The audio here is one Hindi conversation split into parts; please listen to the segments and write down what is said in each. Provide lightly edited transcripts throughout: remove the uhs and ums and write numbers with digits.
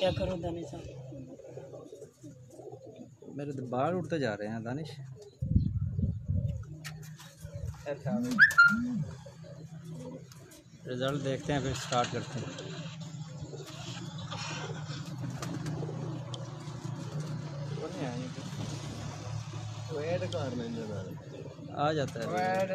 चेक करो दानिश साहब, मेरे तो बाल उड़ते जा रहे हैं दानिश। रिजल्ट देखते हैं फिर स्टार्ट करते हैं। आ जाता है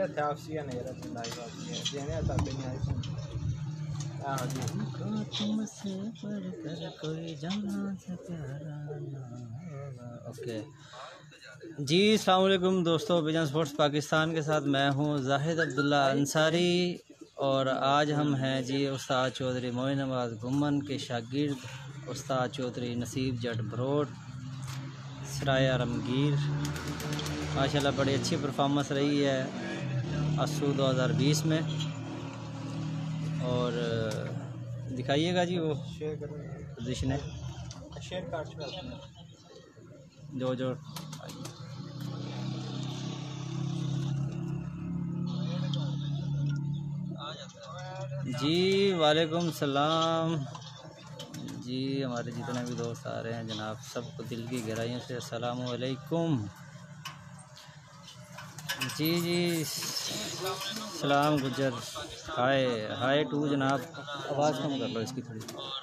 ओके जी। अस्सलाम वालेकुम दोस्तों, विजन स्पोर्ट्स पाकिस्तान के साथ मैं हूं जाहिद अब्दुल्ला अंसारी और आज हम हैं जी उस्ताद चौधरी मोइन नवाज गुम्मन के शागिर्द उस्ताद चौधरी नसीब जट बरोट सराय आलमगीर। माशाल्लाह बड़ी अच्छी परफॉर्मेंस रही है ASU 2020 में। और दिखाइएगा जी वो पोजीशन है जो जी। वालेकुम सलाम जी, हमारे जितने भी दोस्त आ रहे हैं जनाब सबको दिल की गहराइयों से अस्सलाम वालेकुम जी। सलाम गुजर, हाय हाय टू जनाब। आवाज़ कम कर लो इसकी, थोड़ी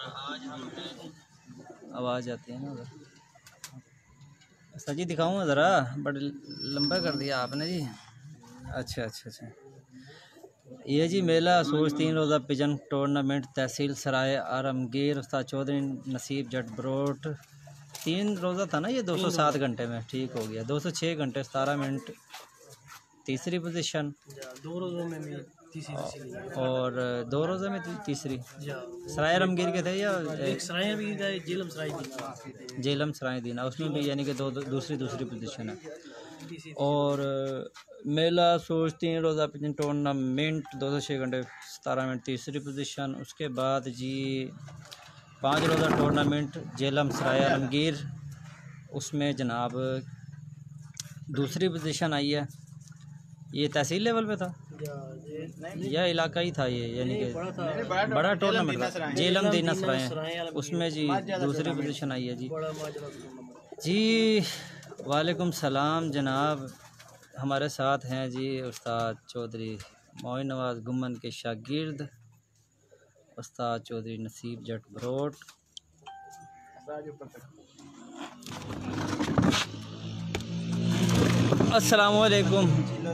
आवाज़ आती है ना उधर। सर जी दिखाऊँगा ज़रा, बड़े लंबा कर दिया आपने जी। अच्छा अच्छा अच्छा, ये जी मेला सूरज 3 रोज़ा पिजन टूर्नामेंट तहसील सराय आलमगीर उस्ताद चौधरी नसीब जट बरोट। 3 रोज़ा था ना ये, 207 घंटे में ठीक हो गया। 206 घंटे 17 मिनट तीसरी पोजीशन, 2 रोज़ों में भी तीसरी और 2 रोज़े में तीसरी। सराय आलमगीर के थे या एक सराय भी गए, जेलम सराय दीना उसमें भी, यानी कि दूसरी पोजीशन है। और मेला सूरज 3 रोज़ा पिजन टूर्नामेंट 206 घंटे 17 मिनट तीसरी पोजीशन। उसके बाद जी 5 रोज़ा टूर्नामेंट जेलम सराय आलमगीर, उसमें जनाब दूसरी पोजीशन आई है। ये तहसील लेवल पे था या इलाका ही था ये, यानी कि बड़ा टूर्नामेंट था जेलम दीना सराय, उसमें जी दूसरी पोजीशन आई है जी। जी वालेकुम सलाम जनाब, हमारे साथ हैं जी उस्ताद चौधरी मोइन नवाज गुम्मन के शागिर्द उस्ताद चौधरी नसीब जट बरोट। अस्सलाम वालेकुम।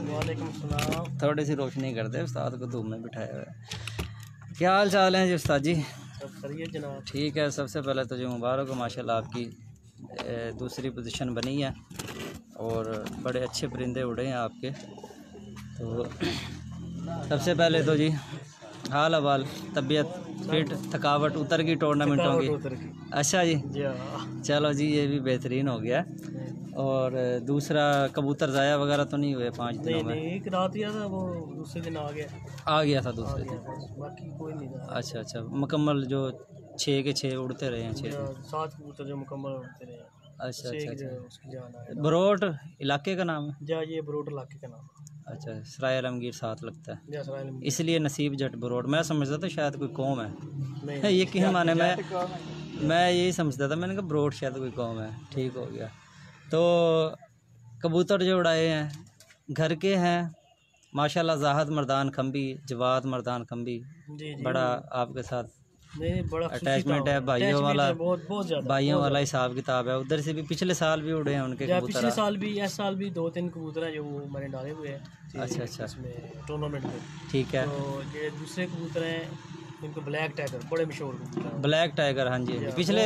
थोड़ी सी रोशनी कर दे, उस्ताद को धूप में बिठाया हुआ है। क्या हाल चाल है जी उस्ताद जी? जनाब ठीक है। सबसे पहले तो जो मुबारक हो, माशाल्लाह आपकी दूसरी पोजीशन बनी है और बड़े अच्छे परिंदे उड़े हैं आपके। तो सबसे पहले तो जी हाल अवाल, तबीयत फिट, थकावट उतर गई टूर्नामेंटों की? अच्छा जी, चलो जी ये भी बेहतरीन हो गया। और दूसरा कबूतर ज़ाया वगैरह तो नहीं हुए 5 दिनों में? एक रात गया था, वो दूसरे दिन आ गया था दूसरे दिन, बाकी कोई नहीं था। अच्छा अच्छा, मुकम्मल जो 6 के 6 उड़ते रहे हैं, 7 कबूतर जो मुकम्मल उड़ते रहे हैं। अच्छा अच्छा। बरोट इलाके का नाम है? ये बरोट इलाके का नाम है। अच्छा, सराय आलमगीर साथ लगता है इसलिए नसीब जट बरोट। मैं समझता था शायद कोई कौम है ये किस माने में, मैं यही समझता था। मैंने कहा बरोट शायद कोई कौम है, ठीक हो गया। तो कबूतर जो उड़ाए हैं घर के हैं माशाल्लाह। जाहद मर्दान खम्बी, जवाद मर्दान खम्बी, बड़ा आपके साथ बड़ा अटैचमेंट है, भाइयों वाला, भाइयों वाला हिसाब किताब है। उधर से भी पिछले साल भी उड़े हैं उनके कबूतर, पिछले साल भी, इस साल भी 2-3 कबूतर हैं जो वो मैंने डाले हुए हैं। अच्छा अच्छा, टूर्नामेंट में ठीक है। तो ये दूसरे कबूतर हैं, इनको ब्लैक टाइगर, बड़े मशहूर कबूतर, ब्लैक टाइगर। हाँ जी, पिछले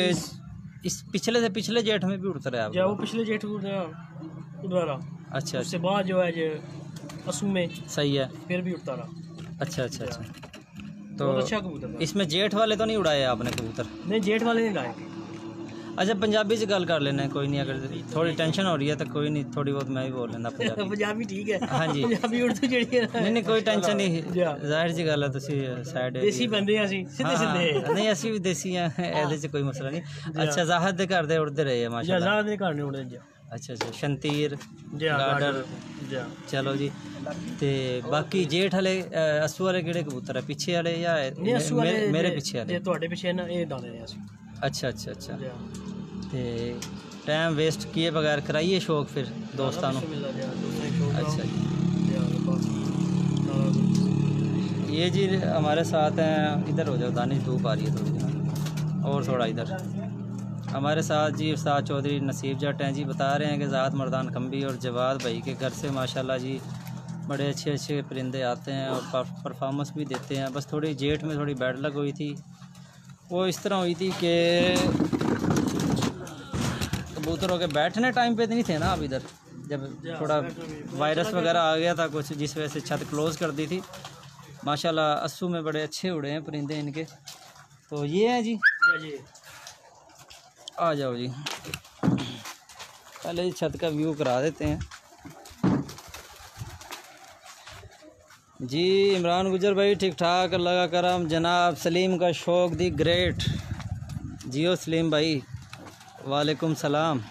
इस पिछले से पिछले जेठ में भी उड़ता रहा है वो पिछले जेठ उड़ा रहा। अच्छा, उससे बाद जो है ASU में सही है, फिर भी उड़ता रहा। अच्छा अच्छा अच्छा। तो अच्छा कबूतर, इसमें जेठ वाले तो नहीं उड़ाए आपने कबूतर? नहीं, जेठ वाले नहीं उड़ाए। अच्छा, पंजाबी से गल कर लेना, कोई नहीं। अगर थोड़ी टेंशन हो रही है तो कोई नहीं, थोड़ी बहुत मैं भी बोल लेना पंजाबी ठीक है। हाँ जी, पंजाबी उर्दू नहीं कोई टेंशन नहीं, जाहिर सी गल है। तुसी साइड देसी बंदे हैं ਅਸੀਂ ਸਿੱਧੇ ਸਿੱਧੇ नहीं, ਅਸੀਂ ਵੀ देसी हैं, ਇਹਦੇ ਚ कोई मसला नहीं। अच्छा, ਜ਼ਾਹਦ ਦੇ ਘਰ ਦੇ ਉੜਦੇ ਰਹੇ ਆ ਮਾਸ਼ਾਅੱਲਾ। ਜ਼ਾਹਦ ਦੇ ਘਰ ਨੇ ਉੜਦੇ ਜੀ। अच्छा अच्छा, शंतीर गार्डर, चलो जी। ते बाकी जेठ वाले ASU वाले किहड़े कबूतर है, पिछे वाले या मेरे पिछे वाले? ਤੁਹਾਡੇ ਪਿੱਛੇ ਨਾ ਇਹ ਡਾਲੇ ਨੇ ਅਸੀਂ। अच्छा अच्छा अच्छा जी ते टाइम वेस्ट किए बगैर कराइए शौक फिर दोस्तों बिस्मिल्लाह जी, दोस्तों की शौक अच्छा जी जी बाकी सारा कुछ। ये जी हमारे साथ हैं, इधर हो जाओ दानिश, धूप आ रही है थोड़ी ना, और थोड़ा इधर हमारे साथ जी उस्ताद चौधरी नसीब जट हैं जी। बता रहे हैं कि ज़ात मर्दान खम्बी और जवाद भाई के घर से माशाल्लाह जी बड़े अच्छे अच्छे परिंदे आते हैं और परफॉर्मेंस भी देते हैं। बस थोड़ी जेठ में थोड़ी बैड लग हुई थी, वो इस तरह हुई थी कि कबूतरों के बैठने टाइम पे नहीं थे ना अब इधर, जब थोड़ा वायरस वगैरह आ गया था कुछ, जिस वजह से छत क्लोज़ कर दी थी। माशाल्लाह अस्सू में बड़े अच्छे उड़े हैं परिंदे इनके। तो ये हैं जी, आ जाओ जी, पहले छत का व्यू करा देते हैं जी। इमरान गुजर भाई ठीक ठाक, अल्लाह का करम। जनाब सलीम का शौक दी ग्रेट, जियो सलीम भाई, वालेकुम सलाम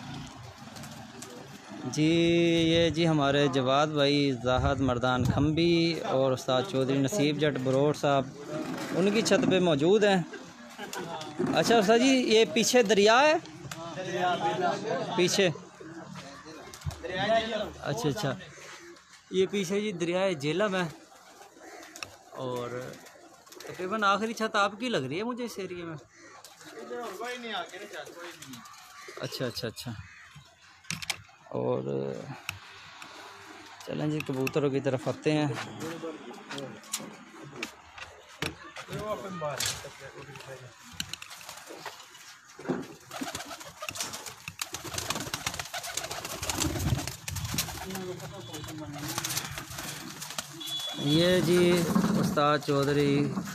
जी। ये जी हमारे जवाद भाई ज़ाहद मर्दान खम्बी और उस्ताद चौधरी नसीब जट बरोड़ साहब उनकी छत पे मौजूद हैं। अच्छा उस्ताद जी, ये पीछे दरिया है, पीछे अच्छा अच्छा, ये पीछे जी दरिया झेलम है और तकरीबन आखिरी छत आपकी लग रही है मुझे इस एरिए में। अच्छा अच्छा अच्छा, और चलें जी कबूतरों की तरफ आते हैं। ये जी उस्ताद चौधरी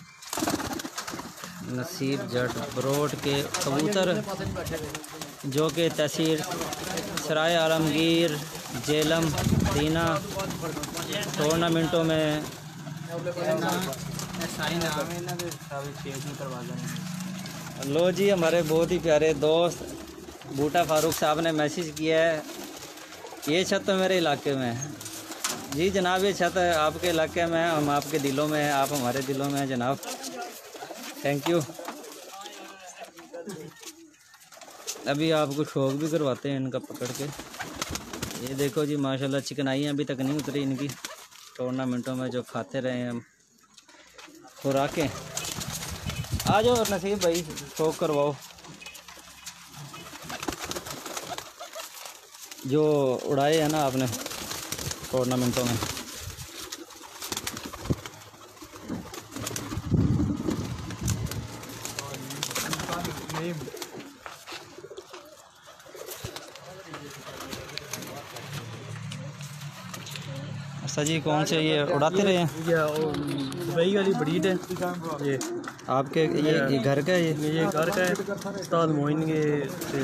नसीब जट बरोट के कबूतर जो कि तहसील सराय आलमगीर जेलम दीना टूर्नामेंटों में लो जी। हमारे बहुत ही प्यारे दोस्त बूटा फारूक साहब ने मैसेज किया है, ये छत तो मेरे इलाके में है जी जनाब, ये छत आपके इलाके में है, हम आपके दिलों में हैं, आप हमारे दिलों में हैं जनाब। Thank you. अभी आपको शौक भी करवाते हैं इनका पकड़ के। ये देखो जी माशाल्लाह चिकनाइयाँ अभी तक नहीं उतरी इनकी, टूर्नामेंटों में जो खाते रहे हैं हम खुराकें। आ जाओ नसीब भाई, शौक करवाओ जो उड़ाए हैं ना आपने टूर्नामेंटों में। अच्छा जी, कौन से ये उड़ाते रहे हैं? दुबई वाली ब्रीड है ये आपके, ये घर का है? ये घर का है, उस्ताद मोइन के से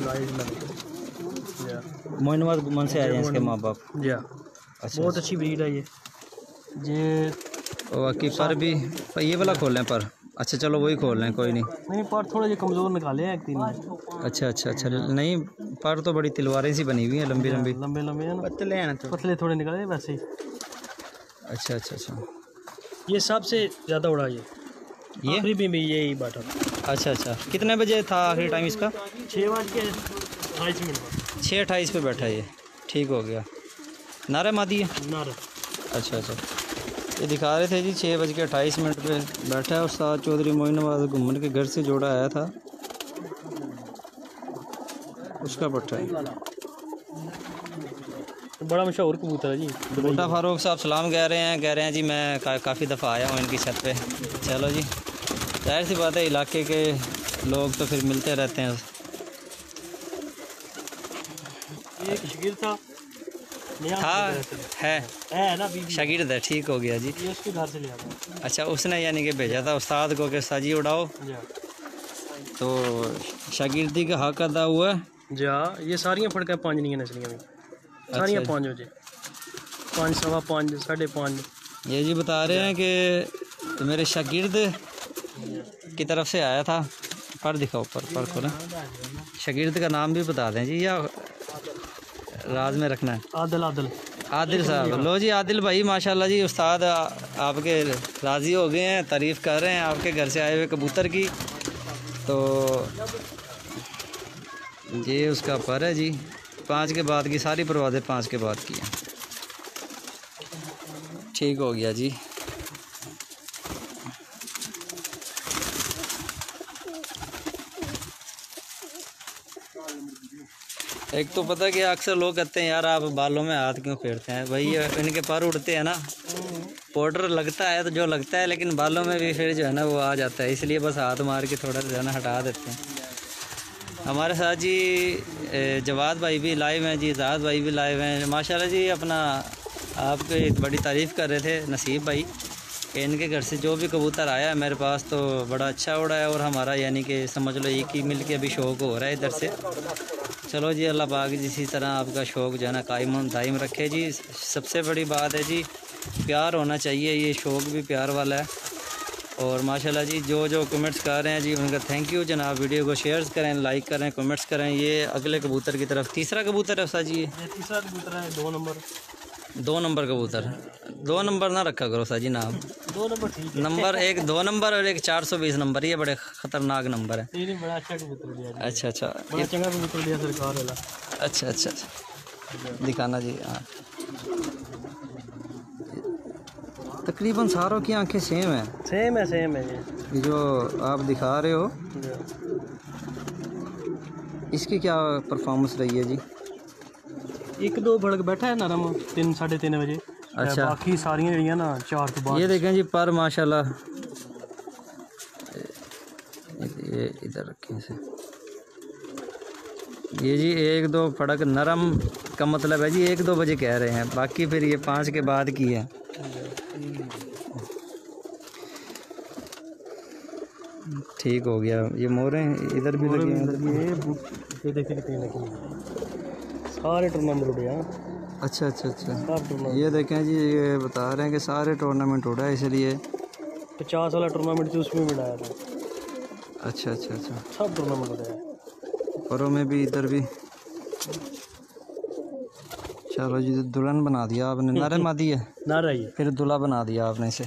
मोइनवाद मन से आए हैं इसके माँ बाप। जी अच्छा, बहुत अच्छी ब्रीड है ये और कीपर भी ये वाला खोल लें पर। अच्छा चलो वही खोल लें, कोई नहीं पर थोड़ा ये कमज़ोर निकाले हैं एक तीन। अच्छा अच्छा अच्छा, नहीं पर तो बड़ी तलवारें सी बनी हुई हैं, लंबी लंबी, लंबे लंबे हैं ना, पतले हैं तो पतले थोड़े निकाले वैसे ही। अच्छा अच्छा अच्छा, ये सबसे ज़्यादा उड़ा ये आखिरी भी यही बैठा। अच्छा अच्छा, कितने बजे था आखिरी टाइम इसका? 6:28 पर 6:28 पे बैठा ये, ठीक हो गया। नारे मादी है नारा। अच्छा अच्छा, ये दिखा रहे थे जी 6:28 पे बैठा है। उस्ताद चौधरी मोइनवाद घुमन के घर से जोड़ा आया था, उसका पट्टा है। बड़ा मशहूर कबूतर है जी। बूटा फारूक साहब सलाम कह रहे हैं जी, मैं काफ़ी दफ़ा आया हूँ इनकी छत पे। चलो जी, जाहिर सी बात है इलाके के लोग तो फिर मिलते रहते हैं। एक शागिर्द था है ना, शागिर्द है, ठीक हो गया जी। ये उसके घर से लिया था। अच्छा, उसने यानी कि भेजा था उस्ताद को कि उस्ताद जी उड़ाओ, तो शागिर्दी का हक अदा हुआ जी। हाँ, ये सारियाँ फड़का 5 नहीं है नस्लियाँ में, सारियाँ 5 बजे 5, 5:15, 5:30। ये जी बता रहे हैं कि मेरे शागिर्द की तरफ से आया था। पर दिखाओ, पर खोला। शागिर्द का नाम भी बता दें जी या राज में रखना है? आदिल साहब। लो जी आदिल भाई माशाल्लाह जी, उस्ताद आपके राज़ी हो गए हैं, तारीफ़ कर रहे हैं आपके घर से आए हुए कबूतर की। तो ये उसका पर है जी, 5 के बाद की सारी परवाज़ें 5 के बाद की हैं। ठीक हो गया जी। एक तो पता है कि अक्सर लोग कहते हैं यार आप बालों में हाथ क्यों फेरते हैं, भाई इनके पर उड़ते हैं ना, पाउडर लगता है तो जो लगता है, लेकिन बालों में भी फिर जो है ना वो आ जाता है, इसलिए बस हाथ मार के थोड़ा जो है ना हटा देते हैं। हमारे साथ जी जवाद भाई भी लाइव हैं जी, इजाज़ भाई भी लाइव हैं माशाल्लाह जी। अपना आपकी बड़ी तारीफ़ कर रहे थे नसीब भाई कि इनके घर से जो भी कबूतर आया है मेरे पास तो बड़ा अच्छा उड़ा है, और हमारा यानी कि समझ लो एक ही मिल के अभी शौक़ हो रहा है इधर से। चलो जी, अल्लाह पाक इसी तरह आपका शौक़ जो है ना कायम दायम रखे जी। सबसे बड़ी बात है जी प्यार होना चाहिए, ये शौक़ भी प्यार वाला है। और माशाल्लाह जी जो जो कमेंट्स कर रहे हैं जी उनका थैंक यू जनाब। वीडियो को शेयर करें, लाइक करें, कमेंट्स करें। ये अगले कबूतर की तरफ तीसरा कबूतर है उस्ताद जी, ये तीसरा कबूतर है 2 नंबर। 2 नंबर कबूतर, 2 नंबर ना रखा करो उस्ताद जी नाम। 2 नंबर ठीक है। नंबर एक 2 नंबर और एक 420 नंबर, ये बड़े ख़तरनाक नंबर है। नहीं बड़ा अच्छा कबूतर दिया। अच्छा अच्छा, बड़ा चंगा कबूतर दिया सरकार वाला। अच्छा अच्छा अच्छा, दिखाना जी। हाँ तकरीबन सारों की आंखें सेम है। सेम है ये जो आप दिखा रहे हो इसकी क्या परफॉर्मेंस रही है जी? 1-2 भड़क बैठा है नरम 3 साढ़े 3 बजे। अच्छा, बाकी सारियां जड़ियां ना 4 के बाद। ये देखें जी पर माशाल्लाह, ये इधर रखें इसे। ये जी 1-2 फड़क नरम का मतलब है जी 1-2 बजे कह रहे हैं, बाकी फिर ये 5 के बाद की है। ठीक हो गया। ये मोरें इधर भी लगी हैं, ये देखिए कितनी लगी सारे टूर्नामेंट उड़े। अच्छा अच्छा अच्छा, ये देखें जी ये बता रहे हैं कि सारे टूर्नामेंट उड़ा है, इसलिए 50 वाला टूर्नामेंट जो उसमें मिलाया था। अच्छा अच्छा अच्छा, सब टूर्नामेंट उड़े हैं परों में भी, इधर भी। चलो जी दुल्हन बना दिया आपने, नारे मादी है ना रही फिर दूल्हा बना दिया आपने इसे।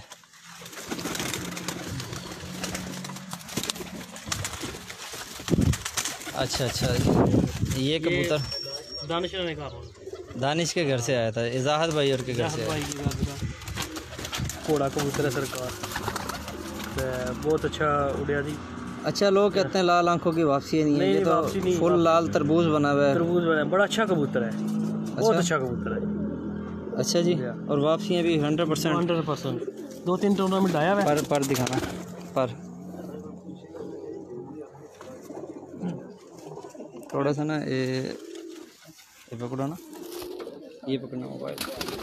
अच्छा अच्छा, ये कबूतर दानिश ने कहा, दानिश के घर से आया था, इजाहत भाई और के घर से आया। घोड़ा कबूतर है सरकार, बहुत अच्छा उड़िया जी। अच्छा, लोग कहते हैं लाल आंखों की वापसी नहीं है, ये तो फुल लाल तरबूज बना हुआ है। तरबूज बना है, बड़ा अच्छा कबूतर है, बहुत अच्छा कबूतर है। अच्छा जी, और वापसी भी 100%। 2-3 टूर्नामेंट आया है। पर दिखाना पर थोड़ा सा ना ये पकड़ो ना, ये पकड़ना मोबाइल।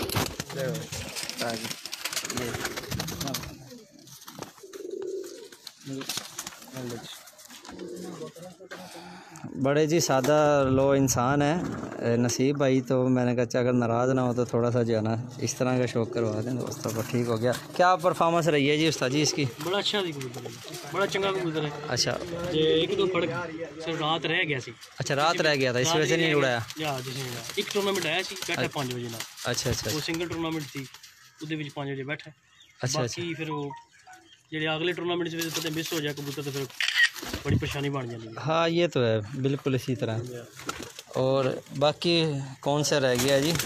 बड़े जी सादा लो इंसान है नसीब भाई, तो मैंने कहा अगर नाराज़ ना हो तो थोड़ा सा जो है ना इस तरह का शौक करवा दें दोस्तों को। ठीक हो गया। क्या परफॉर्मेंस रही है जी उस्ताद जी इसकी? बड़ा अच्छा कबूतर है, बड़ा चंगा कबूतर है। अच्छा, ये 1-2 फड़क सिर्फ रात रह गया सी। अच्छा रात रह गया था, इस वजह से नहीं उड़ाया। एक टूर्नामेंट आया सी, बैठा 5 बजे ना। अच्छा अच्छा, वो सिंगल टूर्नामेंट थी, उसदे विच 5 बजे बैठा। अच्छा बाकी फिर वो जेडे अगले टूर्नामेंट से पता मिस हो जाए कबूतर तो फिर बड़ी परेशानी बन जाती है। हाँ ये तो है, बिल्कुल इसी तरह। और बाकी कौन सा रह गया जी?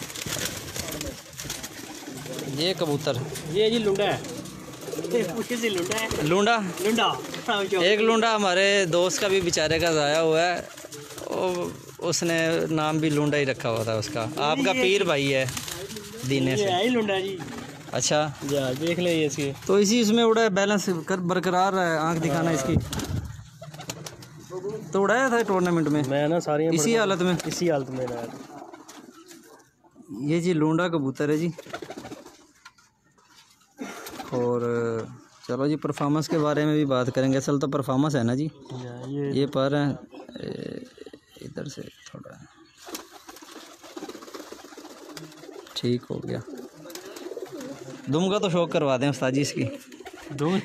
ये कबूतर, ये जी लुंडा है, लुंडा है। लूंडा, लुंडा एक लूंडा हमारे दोस्त का भी बेचारे का ज़ाया हुआ है, उसने नाम भी लूंडा ही रखा हुआ था उसका। आपका पीर भाई है दीने से। यही लुंडा जी। अच्छा देख ले ये इसके, तो इसी उसमें उड़ा है, बैलेंस कर बरकरार है। आंख दिखाना इसकी, तो उड़ाया था टूर्नामेंट में मैं ना सारी इसी हालत में, इसी हालत में ना। ये जी लूंडा कबूतर है जी। और चलो जी परफॉर्मेंस के बारे में भी बात करेंगे। असल तो परफॉर्मेंस है ना जी, ये पर है इधर से थोड़ा ठीक हो गया। दुम का तो शौक करवा दें उस्ताद जी इसकी। दुम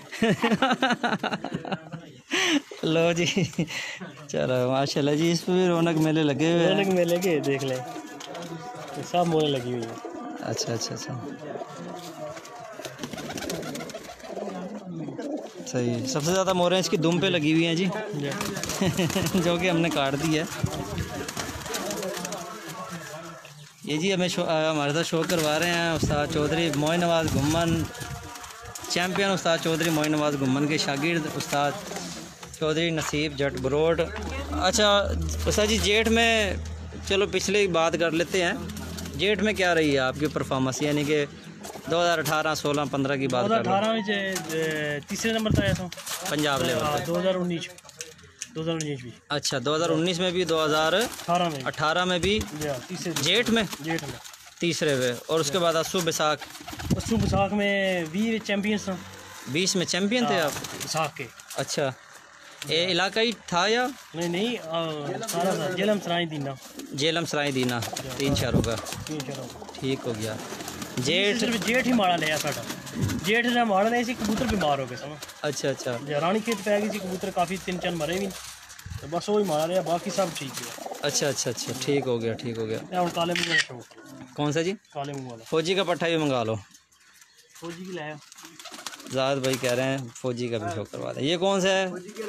लो जी, चलो माशाल्लाह जी, इस पर भी रौनक मेले लगे हुए हैं। रौनक मेले के देख ले, सब मोहर लगी हुई है। अच्छा अच्छा अच्छा, सही। सबसे ज़्यादा मोरें इसकी दुम पे लगी हुई हैं जी जो कि हमने काट दी है। ये जी हमें हमारे साथ शो करवा रहे हैं उस्ताद चौधरी मोइन नवाज़ घुम्मन, चैम्पियन उस्ताद चौधरी मोइन नवाज़ घुम्मन के शागिर्द उस्ताद चौधरी नसीब जट बरोड। अच्छा उस्ताद जी, जेठ में चलो पिछले बात कर लेते हैं, जेठ में क्या रही है आपकी परफॉर्मेंस, यानी कि 2018, 16, 15 की बात कर 2018 में तीसरे नंबर पर आया था पंजाब लेवल पे। 2019 भी। अच्छा 2019 में भी, 2018 में भी जेठ में तीसरे पे, और उसके बाद अस्सू बैसाख में 20 चैंपियन था। 20 में चैंपियन थे आप बैसाख के। अच्छा ये इलाकाई था या नहीं सारा जेलम सराय दीना 3 शहरों का। ठीक हो गया। जेठ ही माड़ा लिया साडा, जेठ ने माड़ा लिया सी, कबूतर बीमार हो गए सन। अच्छा रानी खेत पै गई सी, कबूतर काफ़ी 3-4 मरे भी, तो बस वही माड़ा लिया, बाकी सब ठीक है। अच्छा ठीक हो गया। काले मूंग वाला शौक। कौन सा जी? काले मूंग वाला। फौजी का पट्ठा भी मंगा लो। फौजी की लाया जाद भाई कह रहे हैं फौजी का भी शौक करवा दें। ये कौन सा है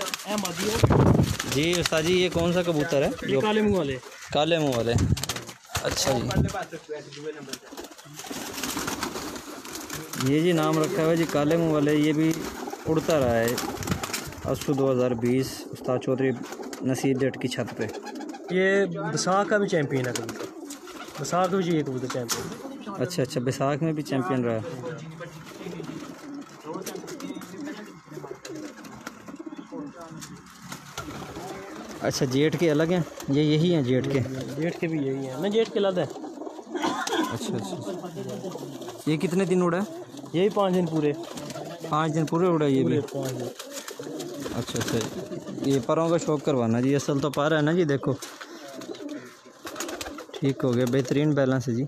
जी उस्ताद जी? ये कौन सा कबूतर है? ये काले मुंह वाले। अच्छा जी, ये जी नाम रखा हुआ है जी काले मुंह वाले। ये भी उड़ता रहा है अस्सू 2020 उस्ताद चौधरी नसीब जट की छत पे। ये बैसाख का भी चैंपियन है कबूतर, बैसाख में भी ये कबूतर चैंपियन। अच्छा बैसाख में भी चैंपियन रहा। अच्छा जेठ के अलग हैं, ये यही हैं जेठ के भी यही हैं ना, जेठ के अलग है। अच्छा ये कितने दिन उड़ा है? यही 5 दिन पूरे। 5 दिन पूरे उड़ा ये भी? 5 दिन। अच्छा ये परों का शौक करवाना जी, असल तो पर है ना जी, देखो ठीक हो गया, बेहतरीन बैलेंस है जी,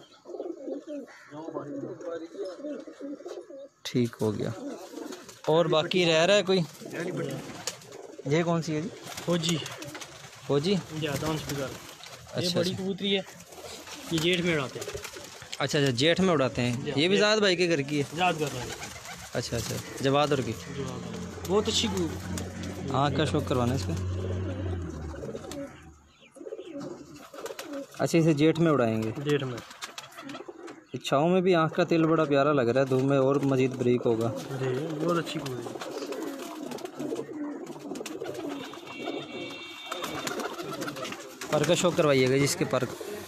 ठीक हो गया। और बाकी रह रहा है कोई? ये कौन सी है जी? फौजी ये बड़ी कबूतरी है, ये जेठ में उड़ाते हैं। अच्छा जेठ में उड़ाते हैं। ये भी जाद भाई के घर की है? याद कर रहे हैं। अच्छा जवादर की। बहुत अच्छी आँख का शौक करवाना इसका। अच्छा इसे जेठ में उड़ाएंगे? जेठ में। इच्छाओं में भी आँख का तिल बड़ा प्यारा लग रहा है, धूप में और मजीद ब्रीक होगा। बहुत अच्छी कबूतरी। पर का शौक करवाइएगा जिसके पर।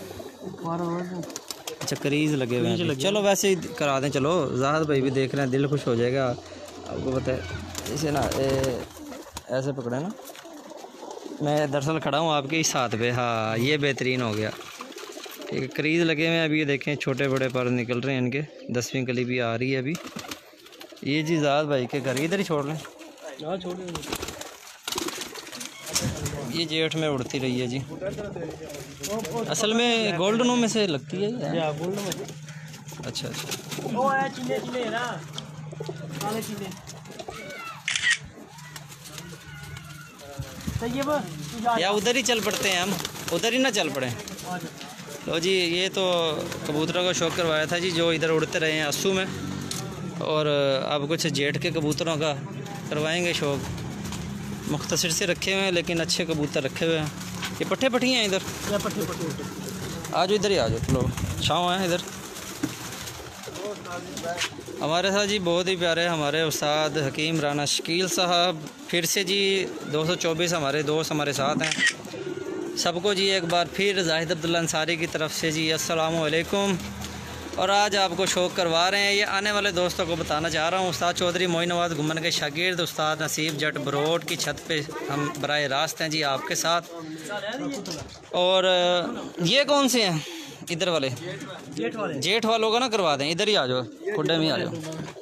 अच्छा करीज लगे हुए हैं। चलो वैसे ही करा दें। चलो जाहद भाई भी देख रहे हैं, दिल खुश हो जाएगा। आपको पता है इसे ना ऐसे पकड़े ना, मैं दरअसल खड़ा हूँ आपके इस हाथ पे। हाँ ये बेहतरीन हो गया। ठीक है करीज लगे हुए हैं अभी, ये देखें छोटे बड़े पर निकल रहे हैं इनके, 10वीं कली भी आ रही है अभी। ये जी जाहद भाई के घर, इधर ही छोड़ लें। ये जेठ में उड़ती रही है जी, असल में गोल्डनों में से लगती है या गोल्डन में? अच्छा या उधर ही चल पड़ते हैं हम, उधर ही ना चल पड़े। लो जी ये तो कबूतरों का शौक करवाया था जी, जो इधर उड़ते रहे हैं अस्सू में, और अब कुछ जेठ के कबूतरों का करवाएंगे शौक। मुख्तसर से रखे हुए हैं लेकिन अच्छे कबूतर रखे हुए हैं। ये पट्ठे हैं इधर, आ जाओ इधर ही आ जाओ। लो छाँव है इधर। हमारे साथ जी बहुत ही प्यारे हमारे उस्ताद हकीम राना शकील साहब, फिर से जी 224 हमारे दोस्त हमारे साथ हैं। सबको जी एक बार फिर जाहिद अब्दुल्ला अंसारी की तरफ से जी अस्सलामु अलैकुम। और आज आपको शौक करवा रहे हैं, ये आने वाले दोस्तों को बताना चाह रहा हूँ, उस्ताद चौधरी मोइन नवाज़ घुम्मन के शागिर्द उस्ताद नसीब जट बरोड की छत पे हम बराए रास्त हैं जी आपके साथ। और ये कौन से हैं? इधर वाले जेठ वालों का ना करवा दें, इधर ही आ जाओ, खुड्डे में आ जाओ।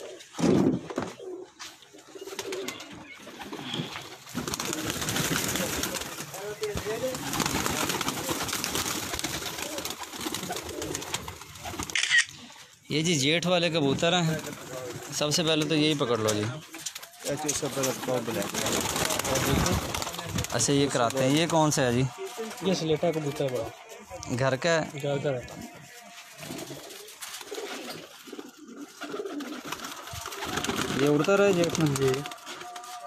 ये जी जेठ वाले कबूतर हैं। सबसे पहले तो यही पकड़ लो जी। अच्छा ये कराते हैं। ये कौन सा है जी? ये स्लेटा कबूतर बड़ा घर का है? घर का है। ये उड़ता रहे जेठ में जी।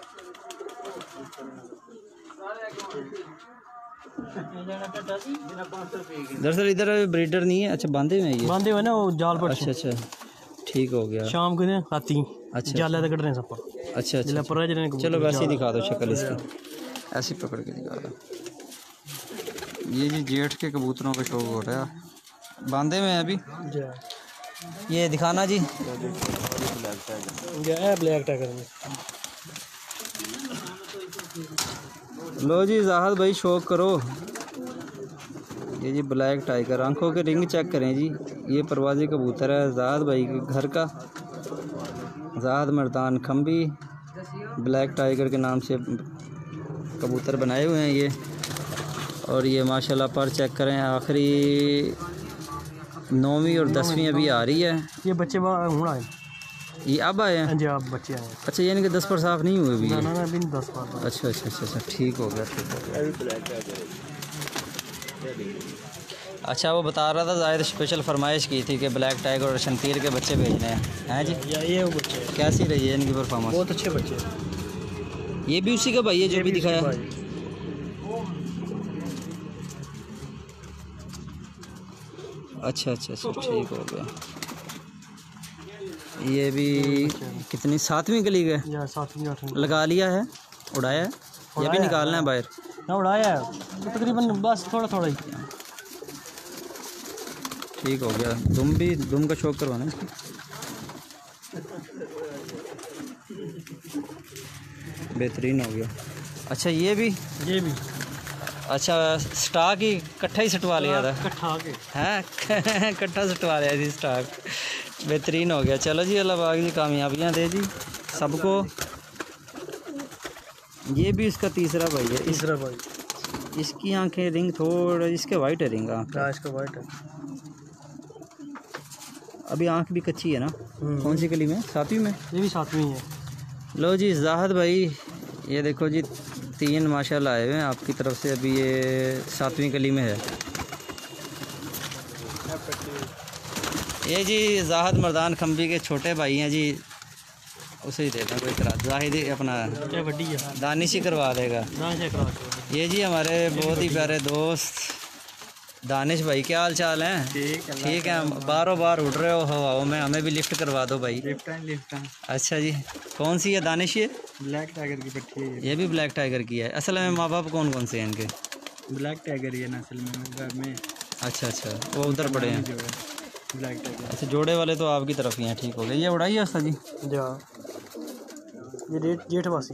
दरअसल इधर ब्रीडर नहीं है। अच्छा बांधे हुए हैं ये? बांधे हुए ना वो जाल पर। अच्छा अच्छा ठीक हो गया। शाम को ने राती अच्छा जाले तक कटने सब। अच्छा अच्छा चलो वैसे ही दिखा दो शक्ल इसकी, ऐसे पकड़ के दिखा दो। ये जी जेठ के कबूतरों का शौक हो रहा है, बांधे हुए हैं अभी। ये दिखाना जी, ये ब्लैक टाइगर में। लो जी जाहद भाई शौक करो। ये जी ब्लैक टाइगर, आंखों के रिंग चेक करें जी। ये परवाज़ी कबूतर है जाहद भाई के घर का, जाहद मर्दान खम्बी ब्लैक टाइगर के नाम से कबूतर बनाए हुए हैं ये। और ये माशाल्लाह पर चेक करें, आखिरी 9वीं और 10वीं अभी आ रही है। ये बच्चे हूँ आए, ये अब आए हैं? जी आप बच्चे आए। अच्छा यानी कि 10 पर साफ नहीं हुए अभी? ना अभी 10 पर। अच्छा अच्छा अच्छा अच्छा ठीक हो गया ठीक हो गया। अच्छा वो बता रहा था जाहिर स्पेशल फरमाइश की थी कि ब्लैक टाइगर और शमतीर के बच्चे भेजने हैं जी। ये वो बच्चे कैसी रही है इनकी परफॉर्मेंस? बहुत अच्छे बच्चे। ये भी उसी का भाई है जो भी दिखाया? अच्छा अच्छा अच्छा ठीक हो गया। ये भी कितनी 7वीं गली गए? 7वीं 8वीं लगा लिया है, उड़ाया है, ये भी निकालना है बाहर? ना उड़ाया है तो तकरीबन बस थोड़ा थोड़ा ही। ठीक हो गया। दुम का शौक करवाना है इसको। बेहतरीन हो गया। अच्छा ये भी अच्छा स्टॉक ही इकट्ठा ही सटवा लिया था? इकट्ठा के हैं इकट्ठा सटवा लिया जी स्टॉक। बेहतरीन हो गया। चलो जी अल्लाह पाक जी कामयाबियाँ दे जी सबको। ये भी इसका तीसरा भाई है। तीसरा भाई। इसकी आंखें रिंग थोड़ा, इसके वाइट है रिंग आँख, इसका वाइट है। अभी आँख भी कच्ची है ना? कौन सी गली में? 7वीं में? ये भी 7वीं है। लो जी जाहद भाई ये देखो जी 3 माशाल्लाह आए हुए हैं आपकी तरफ से। अभी ये 7वीं गली में है। ये जी जाहद मर्दान खम्बी के छोटे भाई हैं जी, उसे ही देता कोई करा जाहिद अपना दानिश ही करवा देगा। ये जी हमारे बहुत ही प्यारे दोस्त दानिश भाई, क्या हाल चाल हैं? ठीक है। बारों बार उड़ रहे हो हवाओं में, हमें भी लिफ्ट करवा दो भाई। लिफ्ट। अच्छा जी कौन सी है दानिश? ये ब्लैक टाइगर की पट्टी है। ये भी ब्लैक टाइगर की है। असल में माँ बाप कौन कौन से हैं इनके? ब्लैक टाइगर ही है नस्ल में घर में। अच्छा अच्छा वो उधर पड़े हैं ब्लैक टाइगर। अच्छा जोड़े वाले तो आपकी तरफ ही हैं। ठीक हो गया। ये उड़ाई है उस्ताद जी? ये जेठवासी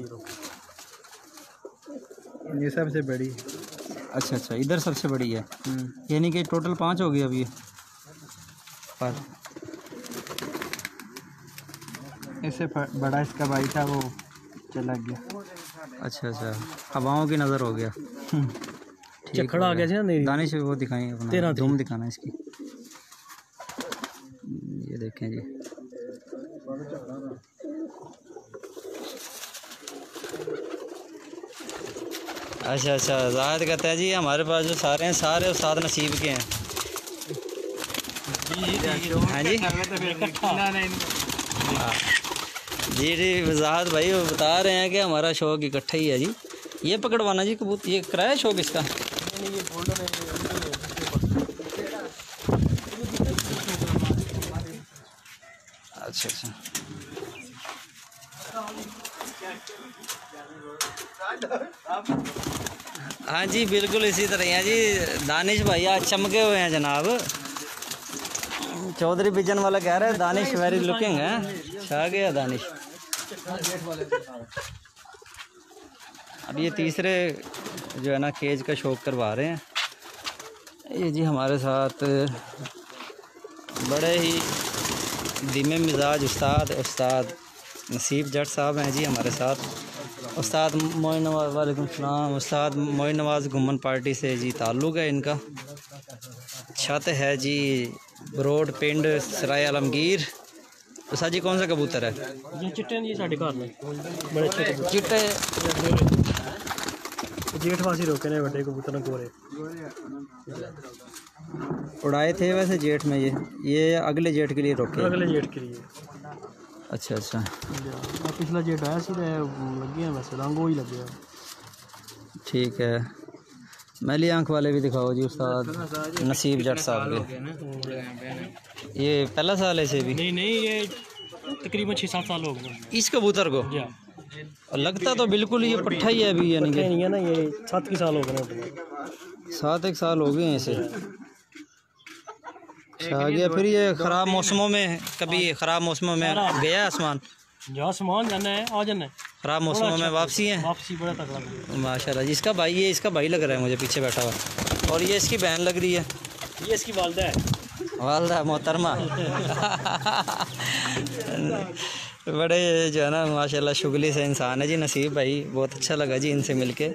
ये सबसे बड़ी। अच्छा अच्छा इधर सबसे बड़ी है, यानी कि टोटल 5 हो गई अभी पर। इससे बड़ा इसका भाई था वो चला गया। अच्छा अच्छा हवाओं की नज़र हो गया। खड़ा आ गया ना दानिश वो दिखाएं अपना धूम दिखाना इसकी। ये देखें जी अच्छा अच्छा जाहिद कहते हैं जी हमारे पास जो सारे हैं सारे उस्ताद नसीब के हैं। हाँ जी जी जी वजाहत भाई वो बता रहे हैं कि हमारा शौक इकट्ठा ही है जी। ये पकड़वाना जी कबूतर, ये कराया शौक इसका? अच्छा अच्छा हाँ जी बिल्कुल इसी तरह है जी। दानिश भाई आज चमके हुए हैं जनाब। चौधरी बिजन वाला कह रहे हैं दानिश वेरी लुकिंग है। छा गया दानिश। अब ये तीसरे जो है ना केज का शौक करवा रहे हैं। ये जी हमारे साथ बड़े ही धीमे मिजाज उस्ताद नसीब जट साहब हैं जी हमारे साथ। उस्ताद मोइन नवाज़ वालेकुम सलाम। उस्ताद मोइन नवाज़ घुमन पार्टी से जी ताल्लुक़ है इनका। छत है जी रोड पिंड सराय आलमगीर। उस्ताद जी कौन सा कबूतर है? ये चिट्टे जी साढ़े घर में बड़े अच्छे चिट्टे जेठवासी रोके ने बड़े कबूतर गोरे उड़ाए थे वैसे जेठ में। ये अगले जेठ के लिए रोके? अगले जेठ के लिए। अच्छा अच्छा पिछला जेठ आया सी लगे हैं वैसे रंग वही लगे। ठीक है। मैली आंख वाले भी दिखाओ जी उस्ताद नसीब जट साहब के। ये पहला साल है इसे भी? नहीं ये तकरीबन 6-7 साल हो गए इस कबूतर को। और लगता तो बिल्कुल ये पट्ठा ही है अभी, यानी कि नहीं है ना, ये 7 साल हो गए। 7 साल हो गए हैं इसे। अच्छा आ गया। फिर ये ख़राब मौसमों में, कभी ख़राब मौसमों में गया आसमान? जहाँ सामान जाना है आ जाना है। ख़राब मौसमों में वापसी है। वापसी बड़ा तगड़ा माशाल्लाह जी। इसका भाई, ये इसका भाई लग रहा है मुझे पीछे बैठा हुआ, और ये इसकी बहन लग रही है। ये इसकी वालदा है। वालदा मोहतरमा। बड़े जो है ना माशाल्लाह शुगली से इंसान है जी नसीब भाई, बहुत अच्छा लगा जी इनसे मिलके।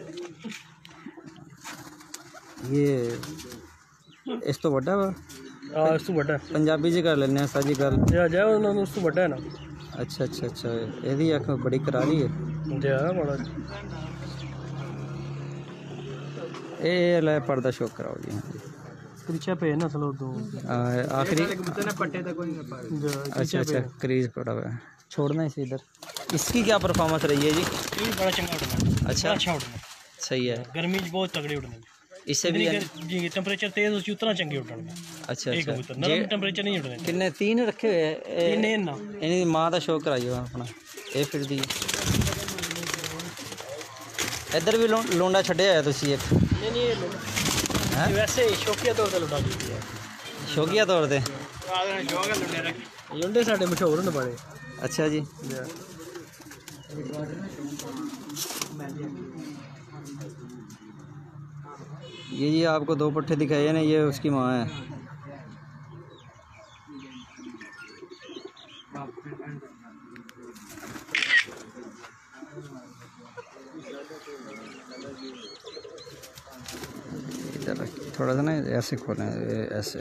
ये इस तो बड़ा वा इस तो बड़ा पंजाबी जी कर लेने साजी गल जा उस तो बड़ा है ना। अच्छा अच्छा अच्छा। यही अख बड़ी करारी है जा बड़ा। ये ले पर्दा शो कराओ जी। पीछे पे ना चलो दो आखिरी पट्टे तक कोई अच्छा अच्छा क्रीज पड़ा हुआ है। छोड़ना इसे इधर। इसकी क्या परफॉर्मेंस रही है जी? बड़ा चंगा उड़ना। अच्छा अच्छा उड़ना सही है। गर्मी बहुत तगड़ी उड़ने। इससे भी जी टेम्परेचर तेज हो उतना चंगे उड़ने। अच्छा अच्छा। नरम टेम्परेचर नहीं उड़ने। किन्ने 3 रखे हुए हैं? तीन ना इन्हीं माँ का शो कराइयो अपना। ये फिर दी इधर भी लोंडा छड्या है तुसी एक? नहीं ये वैसे शौकिया तौर पे लुटा दी है। शौकिया तौर पे लुंडे साडे मशहूर ने बड़े। अच्छा जी। ये जी आपको 2 पट्टे दिखाए हैं ना, ये उसकी माँ है। इधर थोड़ा सा ना ऐसे खोलें, ऐसे।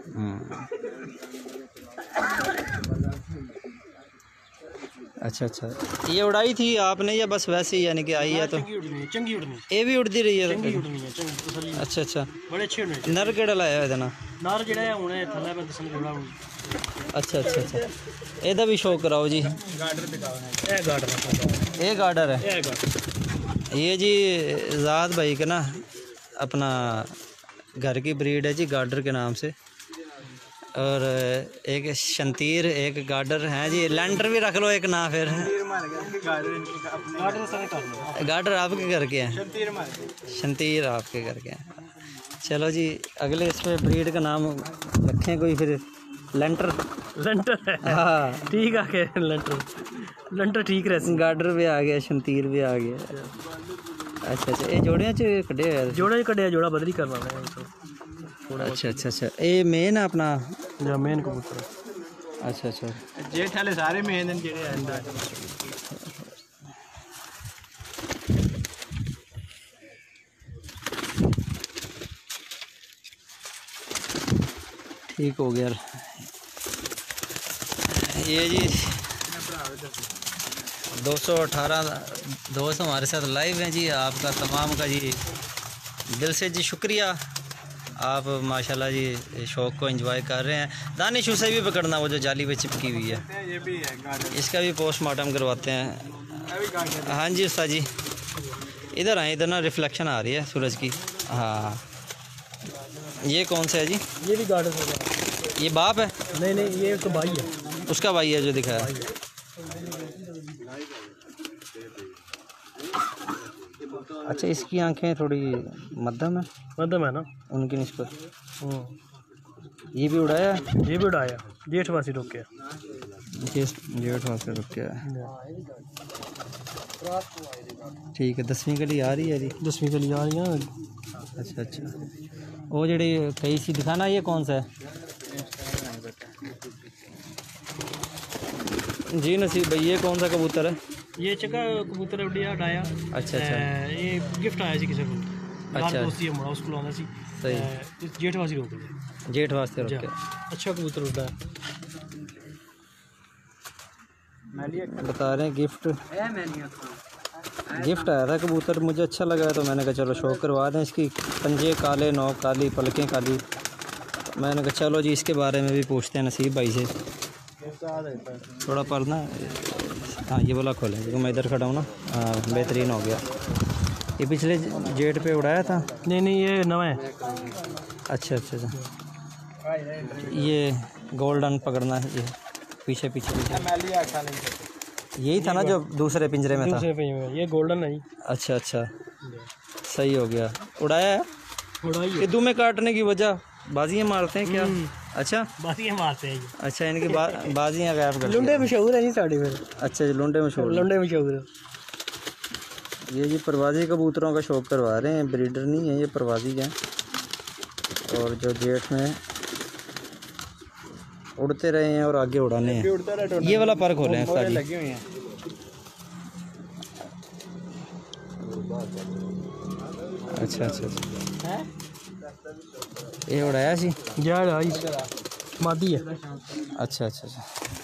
अच्छा अच्छा। ये उड़ाई थी आपने या बस वैसे ही यानी कि आई है? तो चंगी उड़नी। ये भी उड़ती रही है? चंगी उड़नी है चंगी। अच्छा अच्छा। बड़े अच्छे उड़ने। नर केड़ा लाया है ना? नार जेड़ा है हुणे थल्ले पे दसन जोड़ा हुण। अच्छा अच्छा अच्छा। ਇਹਦਾ भी शो कराओ जी। गार्डर दिखाओ ना। ये गार्डर है। ये गार्डर है। ये गार्डर। ये जी ज़ाद भाई का ना अपना घर की ब्रीड है जी, गार्डर के नाम से। और एक शंतीर, एक गार्डर है जी। लैंडर भी रख लो एक ना फिर। गार्डर आपके घर के हैं? शंतीर आपके घर के हैं। चलो जी अगले इस पे ब्रीड का नाम रखें कोई फिर। लेंटर। लेंटर है। हाँ ठीक आ के लेंटर ठीक रहे। गार्डर भी आ गया, शंतीर भी आ गया। अच्छा अच्छा। ये जोड़ियाँ च कड्ढे हुए? जोड़ा कड्ढे, जोड़ा बदली करवाना है। अच्छा अच्छा अच्छा। ये मेन है अपना? या मेन कबूतर। अच्छा अच्छा। जेठ वाले सारे मेन हैं जेड़े हैं। ठीक हो गया। ये जी 218 दोस्त हमारे साथ लाइव हैं जी। आपका तमाम का जी दिल से जी शुक्रिया। आप माशाल्लाह जी शौक़ को एंजॉय कर रहे हैं। दानिश उसे भी पकड़ना, वो जो जाली पे चिपकी हुई है। ये भी है। इसका भी पोस्टमार्टम करवाते हैं। हाँ जी उस्ताद जी इधर आए, इधर ना रिफ्लेक्शन आ रही है सूरज की। हाँ ये कौन सा है जी? ये भी गार्डन होगा। ये बाप है? नहीं ये तो भाई है। उसका भाई है जो दिखाया। अच्छा इसकी आंखें थोड़ी मध्यम है ना उनकी निस्बत। ये भी उड़ाया? ये भी उड़ाया। जेठ वासी रुके। जेठ वासी रुके। ठीक है। 10वीं कली आ रही है जी? 10वीं कली आ रही है। अच्छा अच्छा। वो जड़ी कई सी दिखाना, ये कौन सा है जी नसीब भाई? ये कौन सा कबूतर है? ये चका कबूतर उड़िया उड़ाया। अच्छा अच्छा। ये गिफ्ट आया सी किसी को। अच्छा दोस्ती मुड़ा उसको लाना सी। सही। जेठ वासी रोक लिया। जेठ वास्ते रोके। अच्छा कबूतर उड़ता है। बता रहे हैं गिफ्ट आया था कबूतर, मुझे अच्छा लगा तो मैंने कहा चलो शौक करवा दें। इसकी पंजे काले, नोक काली, पलकें काली। मैंने कहा चलो जी इसके बारे में भी पूछते हैं नसीब भाई से। थोड़ा पर ना हाँ ये बोला खोलें क्योंकि मैं इधर खड़ा हूँ ना। हाँ बेहतरीन हो गया। ये पिछले जेट पे उड़ाया था? नहीं ये नवा है। अच्छा अच्छा अच्छा, ये गोल्डन पकड़ना है, ये पीछे पीछे पीछे यही था ना जो दूसरे पिंजरे में था? दूसरे पिंजरे में, ये गोल्डन है। अच्छा अच्छा, सही हो गया। उड़ाया है? उड़ाई है। ये दुम में काटने की वजह बाजियाँ मारते हैं क्या? अच्छा, बाजियाँ मारते हैं ये। अच्छा, इनकी बाजियाँ गायब कर लुंडे मशहूर है जी साढ़े फिर। अच्छा जी, लुंडे मशहूर। लुंडे मशहूर है। ये जी परवाजी कबूतरों का शौक करवा रहे हैं, ब्रीडर नहीं है, ये परवाजी हैं। और जो जेठ में उड़ते रहे हैं और आगे उड़ाने हैं। ये वाला पर खोले हैं सारी लगी हुई हैं। अच्छा अच्छा अच्छा, ये उड़ाया सी मादी है। अच्छा अच्छा अच्छा,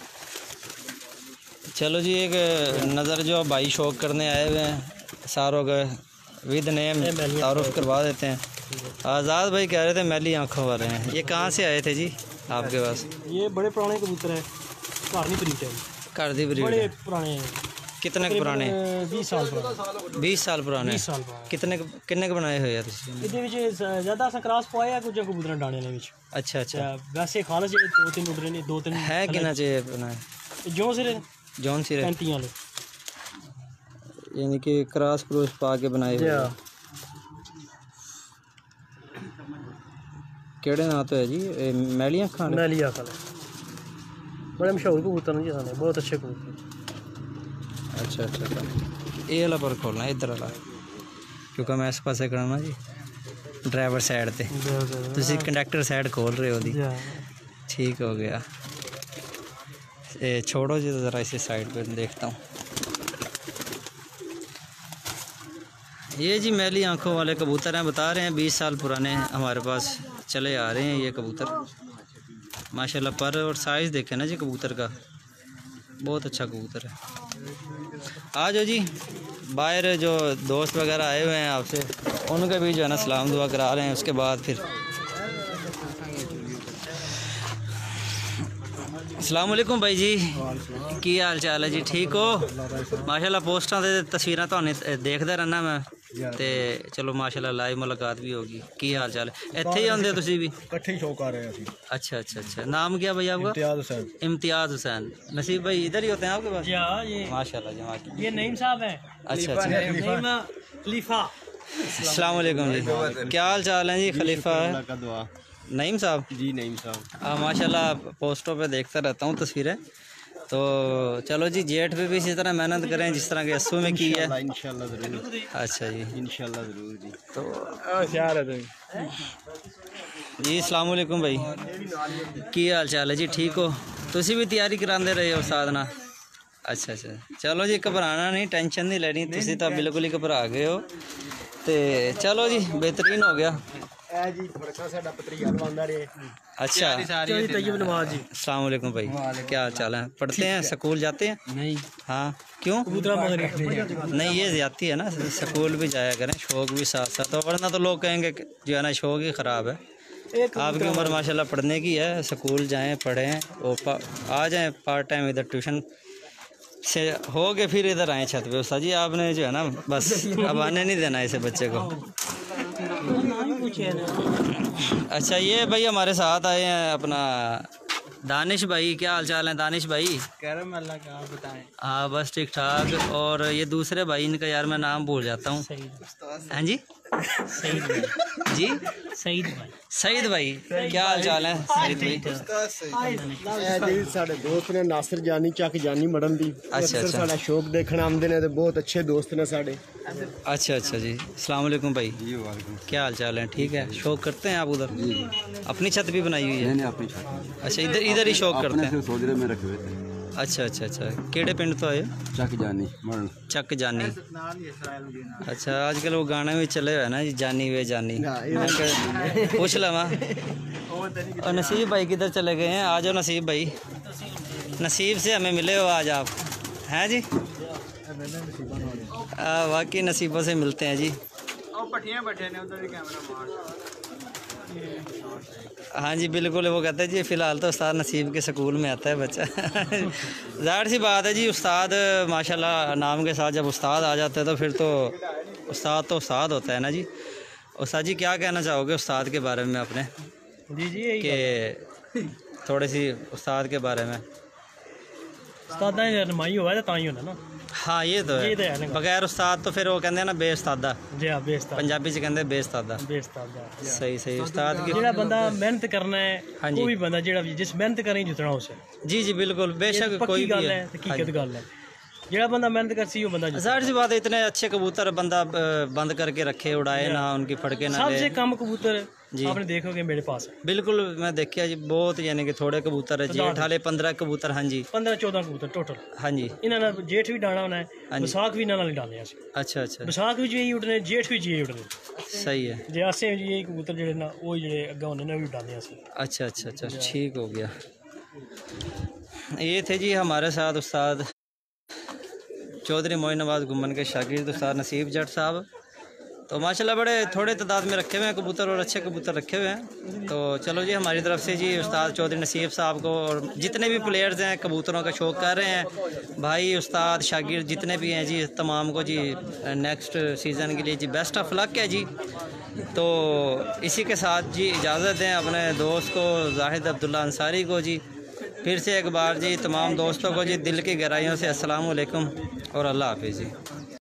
चलो जी, एक नज़र जो भाई शौक करने आए हुए हैं सारों का विद नेम तारुफ करवा देते हैं। आज़ाद भाई कह रहे थे मैली आँखों वाले हैं, ये कहाँ से आए थे जी आपके पास? ये बड़े पुराने कबूतर है, घरनी ब्रीड है। घर दी ब्रीड बड़े है। पुराने हैं। कितने के पुराने? 20 साल पुराने। 20 साल पुराने। 20 साल पुराने। कितने के बनाए हुए यार? ਇਹਦੇ ਵਿੱਚ ਜ਼ਿਆਦਾ ਅਸਾਂ ਕ੍ਰਾਸ ਪਾਇਆ ਕੁਝ ਕਬੂਤਰਾਂ ਡਾਣੇ ਦੇ ਵਿੱਚ। अच्छा अच्छा, ਵੈਸੇ ਖਾਲਸ ਜਿਹੜੇ 2-3 ਉੱਡ ਰਹੇ ਨੇ, 2-3 है कितना चाहिए बनाए? ਜੋ ਸਿਰੇ जौन सी 35 वाले, यानी कि क्रॉस क्रोस पा के बनाए हुए। केड़े नाम तो है जी? मैलियाँ खान? मैलिया खाल बड़े मशहूर कबूतर हैं जी सारे, बहुत अच्छे कबूतर। अच्छा अच्छा अच्छा, ये वाला पर खोलना इधर वाला, क्योंकि मैं इस पासे करना जी ड्राइवर साइड ते, तुसी कंडक्टर साइड खोल रहे हो दी। ठीक हो गया। ये छोड़ो जी, ज़रा इसे साइड पे देखता हूँ। ये जी मैली आंखों वाले कबूतर हैं, बता रहे हैं 20 साल पुराने हमारे पास चले आ रहे हैं ये कबूतर। माशाल्लाह पर और साइज़ देखें ना जी कबूतर का, बहुत अच्छा कबूतर है। आ जाओ जी, बाहर जो दोस्त वगैरह आए हुए हैं आपसे, उनका भी जो है ना सलाम दुआ करा रहे हैं, उसके बाद फिर अस्सलाम वालेकुम भाई जी, की हाल चाल है जी? ठीक हो? माशाल्लाह पोस्टां ते तस्वीरां तुहानू देखदा रहना मैं ते चलो माशाल्लाह लाइव मुलाकात भी होगी। की हाल चाल है? इत्थे ही आंदे हो तुसी भी? इकट्ठे ही शौक आ रहे हैं अभी। अच्छा अच्छा अच्छा, नाम क्या भाई आपका? इम्तियाज हुसैन। इम्तियाज हुसैन। नसीब भाई इधर ही होते हैं आपके पास? ये माशाल्लाह जी माशाल्लाह। ये नईम साहब हैं। अच्छा अच्छा, नईम खलीफा। अस्सलाम वालेकुम जी, क्या हाल चाल है जी? खलीफा है नईम साहब जी। नईम साहब, हाँ माशाल्लाह, पोस्टों पे देखता रहता हूँ तस्वीरें। तो चलो जी, जेठ पे भी इसी तरह मेहनत करें जिस तरह के अस्सू में की है। इंशाल्लाह ज़रूर। अच्छा जी, इंशाल्लाह ज़रूर जी। तो होशियार है जी अस्सलाम वालेकुम भाई, की हाल चाल है जी? ठीक हो? तुसी भी तैयारी करांदे रहे हो साथ ना? अच्छा अच्छा, चलो जी घबराना नहीं, टेंशन नहीं लेनी, तुसी तो बिल्कुल ही घबरा गए हो। तो चलो जी, बेहतरीन हो गया। अच्छा, अस्सलाम वालेकुम भाई, क्या हाल चाल है? पढ़ते हैं, स्कूल जाते हैं? नहीं। हाँ, क्यों? नहीं, ये ज्यादती है ना, स्कूल भी जाया करें, शौक भी साथ साथ, तो वरना तो लोग कहेंगे जो है ना शौक ही ख़राब है। आपकी उम्र माशाल्लाह पढ़ने की है, स्कूल जाएं, पढ़ें और आ जाएं पार्ट टाइम इधर ट्यूशन से हो गए, फिर इधर आए छत पे। उस्ताद जी आपने जो है ना बस अब आने नहीं देना इसे बच्चे को। अच्छा, ये भाई हमारे साथ आए हैं अपना दानिश भाई, क्या हाल चाल है दानिश भाई? अल्लाह का आप बताएं। हाँ बस ठीक ठाक। और ये दूसरे भाई, इनका यार मैं नाम भूल जाता हूँ। हाँ जी, जी सईद भाई, क्या हाल चाल है सईद भाई? साढ़े दोस्त ने नासिर जानी चक जानी मड़न दी। अच्छा अच्छा, साढ़ा शौक देखना आमदे ने, बहुत अच्छे दोस्त ने साढ़े। अच्छा अच्छा जी, अस्सलाम वालेकुम भाई, क्या हाल चाल है? ठीक है, शौक करते हैं आप उधर? अपनी छत भी बनाई हुई है? नहीं अपनी छत। अच्छा, इधर ही शौक करते हैं? सोजरे में रखे हुए थे। अच्छा अच्छा अच्छा, केड़े पिंड तो आए? चक जानी मरण। चक जानी। अच्छा, आजकल वो गाना भी चले हुए ना जी, जानी वे जानी। पूछ लवा। और नसीब भाई किधर चले गए हैं? आ जाओ नसीब भाई, नसीब से हमें मिले हो आज आप, हैं जी? वाकई नसीबों से मिलते हैं जी। हाँ जी बिल्कुल, वो कहते हैं जी फ़िलहाल तो उस्ताद नसीब के स्कूल में आता है बच्चा। ज़ाहिर सी बात है जी, उस्ताद माशाल्लाह नाम के साथ जब उस्ताद आ जाते हैं तो फिर तो उस्ताद तो उस्ताद होता है ना जी। उस्ताद जी क्या कहना चाहोगे उस्ताद के बारे में अपने, जी जी यही कि थोड़ी सी उस्ताद के बारे में? उस्ताद दी रहनुमाई होवे तां ही होना ना। हाँ ये तो ये तो है, है ना। बगैर उस्ताद तो फिर वो कहते हैं ना बेउस्तादा, जी हाँ बेउस्ताद, पंजाबी च कहते बेउस्तादा। बेउस्ताद सही सही। उस्ताद की जेड़ा बंदा मेहनत करना है, हाँ जी। कोई भी बंदा जेड़ा जिस मेहनत करें जितना उसे, जी जी बिल्कुल, बेशक पक्की कोई भी गल है, है। हकीकत गल है। जेड़ा बंदा मेहनत करसी वो बंदा जाहिर सी बात है, इतने अच्छे कबूतर बंदा बंद करके रखे, उड़ाए ना, उनकी फड़के ना सबसे ले। कम कबूतर जी। आपने देखोगे मेरे पास है। बिल्कुल मैं देखिया जी, बहुत यानी कि थोड़े कबूतर है, जेठ वाले 15 कबूतर। हाँ जी 15-14 कबूतर टोटल। हाँ जी। इन्हां नाल जेठ भी डाना होना है, हाँ जी। विसाख भी इन्हां नाल डालने असीं। अच्छा अच्छा, विसाख भी यही उड़ने, जेठ भी यही उड़ने। सही है। जे असें जी कबूतर जेड़े ना वो जेड़े अग्गे होने ने भी डालने असीं। अच्छा अच्छा अच्छा, ठीक हो गया। ये थे जी हमारे साथ उस्ताद चौधरी मोइनाबाद घुमन के शागिर्द उस्ताद नसीब जट साहब। तो माशाल्लाह बड़े थोड़े तादाद में रखे हुए हैं कबूतर, और अच्छे कबूतर रखे हुए हैं। तो चलो जी हमारी तरफ से जी उस्ताद चौधरी नसीब साहब को और जितने भी प्लेयर्स हैं कबूतरों का शौक़ कर रहे हैं, भाई उस्ताद शागिर्द जितने भी हैं जी, तमाम को जी नेक्स्ट सीज़न के लिए जी बेस्ट ऑफ लक है जी। तो इसी के साथ जी इजाज़त दें अपने दोस्त को जाहिद अब्दुल्ला अंसारी को जी। फिर से एक बार जी तमाम दोस्तों को जी दिल की गहराइयों से अस्सलाम वालेकुम और अल्लाह हाफिज़ जी।